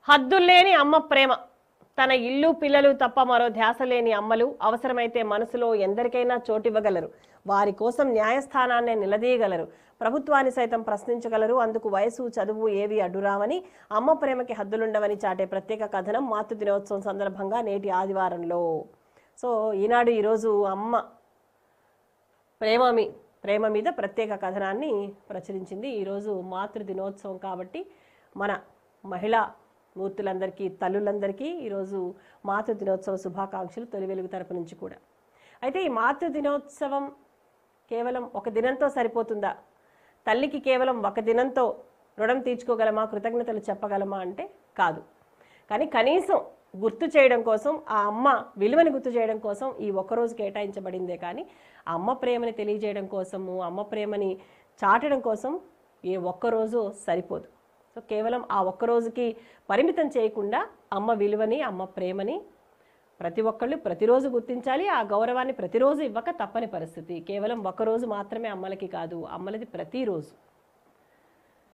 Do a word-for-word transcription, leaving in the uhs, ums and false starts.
హద్దులేని అమ్మ ప్రేమ. తన ఇల్లు పిల్లలు తప్ప మరో ధ్యాస లేని అమ్మలు అవసరమైతే మనసులో ఎందరికైనా చోటివ్వగలరు. వారి కోసం న్యాయస్థానాన్నే నిలదీయగలరు. ప్రభుత్వాన్ని సైతం ప్రశ్నించగలరు. అందుకు వయసు చదువు ఏవి అడ్డురావని, అమ్మ ప్రేమకి హద్దులుండవని చాటే ప్రత్యేక కథనం మాతృ దినోత్సవం సందర్భంగా నేటి ఆదివారంలో. సో ఈనాడు ఈరోజు అమ్మ ప్రేమ మీ ప్రేమ మీద ప్రత్యేక కథనాన్ని ప్రచురించింది. ఈరోజు మాతృ దినోత్సవం కాబట్టి మన మహిళా మూర్తులందరికీ, తల్లులందరికీ ఈరోజు మాతృ దినోత్సవ శుభాకాంక్షలు తొలి వెలుగు తరపు నుంచి కూడా. అయితే ఈ మాతృ దినోత్సవం కేవలం ఒక దినంతో సరిపోతుందా? తల్లికి కేవలం ఒక దినంతో రుణం తీర్చుకోగలమా, కృతజ్ఞతలు చెప్పగలమా అంటే కాదు. కానీ కనీసం గుర్తు చేయడం కోసం, ఆ అమ్మ విలువని గుర్తు చేయడం కోసం ఈ ఒక్కరోజు కేటాయించబడిందే. కానీ అమ్మ ప్రేమని తెలియజేయడం కోసము, అమ్మ ప్రేమని చాటడం కోసం ఏ ఒక్కరోజు సరిపోదు. సో కేవలం ఆ ఒక్కరోజుకి పరిమితం చేయకుండా అమ్మ విలువని, అమ్మ ప్రేమని ప్రతి ఒక్కళ్ళు ప్రతిరోజు గుర్తించాలి. ఆ గౌరవాన్ని ప్రతిరోజు ఇవ్వక తప్పని పరిస్థితి. కేవలం ఒక్కరోజు మాత్రమే అమ్మలకి కాదు, అమ్మలది ప్రతిరోజు.